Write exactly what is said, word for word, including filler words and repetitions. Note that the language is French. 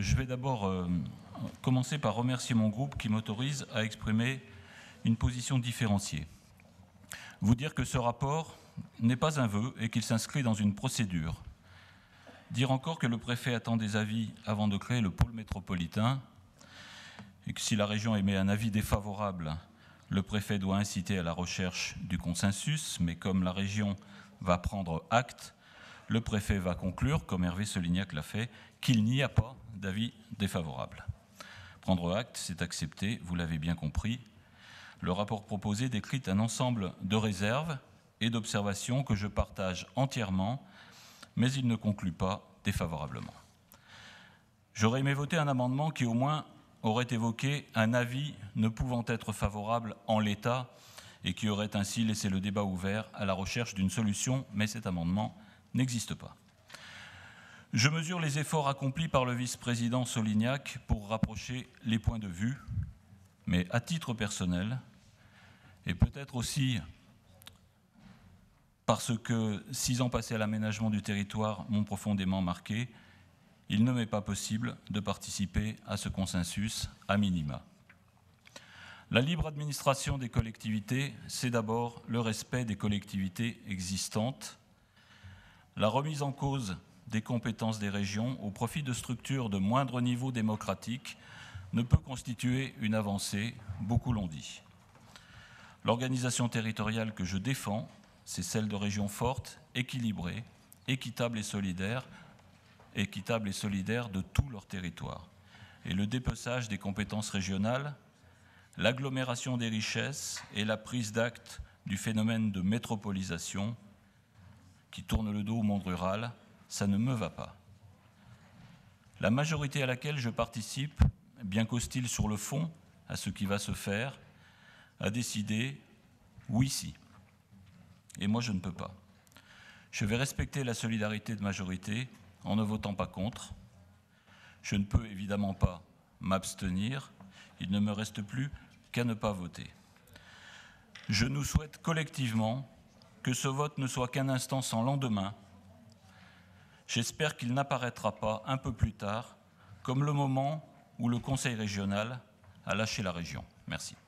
je vais d'abord euh, commencer par remercier mon groupe qui m'autorise à exprimer une position différenciée. Vous dire que ce rapport n'est pas un vœu et qu'il s'inscrit dans une procédure. Dire encore que le préfet attend des avis avant de créer le pôle métropolitain et que si la région émet un avis défavorable, le préfet doit inciter à la recherche du consensus, mais comme la région va prendre acte, le préfet va conclure, comme Hervé Solignac l'a fait, qu'il n'y a pas d'avis défavorable. Prendre acte, c'est accepter, vous l'avez bien compris. Le rapport proposé décrit un ensemble de réserves et d'observations que je partage entièrement, mais il ne conclut pas défavorablement. J'aurais aimé voter un amendement qui au moins aurait évoqué un avis ne pouvant être favorable en l'état et qui aurait ainsi laissé le débat ouvert à la recherche d'une solution, mais cet amendement n'existe pas. Je mesure les efforts accomplis par le vice-président Solignac pour rapprocher les points de vue, mais à titre personnel, et peut-être aussi parce que six ans passés à l'aménagement du territoire m'ont profondément marqué, il ne m'est pas possible de participer à ce consensus à minima. La libre administration des collectivités, c'est d'abord le respect des collectivités existantes, la remise en cause des compétences des régions au profit de structures de moindre niveau démocratique ne peut constituer une avancée, beaucoup l'ont dit. L'organisation territoriale que je défends, c'est celle de régions fortes, équilibrées, équitables et solidaires, équitables et solidaires de tout leur territoire. Et le dépeçage des compétences régionales, l'agglomération des richesses et la prise d'acte du phénomène de métropolisation qui tourne le dos au monde rural, ça ne me va pas. La majorité à laquelle je participe, bien qu'hostile sur le fond à ce qui va se faire, a décidé oui si. Et moi je ne peux pas. Je vais respecter la solidarité de majorité en ne votant pas contre. Je ne peux évidemment pas m'abstenir. Il ne me reste plus qu'à ne pas voter. Je nous souhaite collectivement que ce vote ne soit qu'un instant sans lendemain. J'espère qu'il n'apparaîtra pas un peu plus tard comme le moment où le Conseil régional a lâché la région. Merci.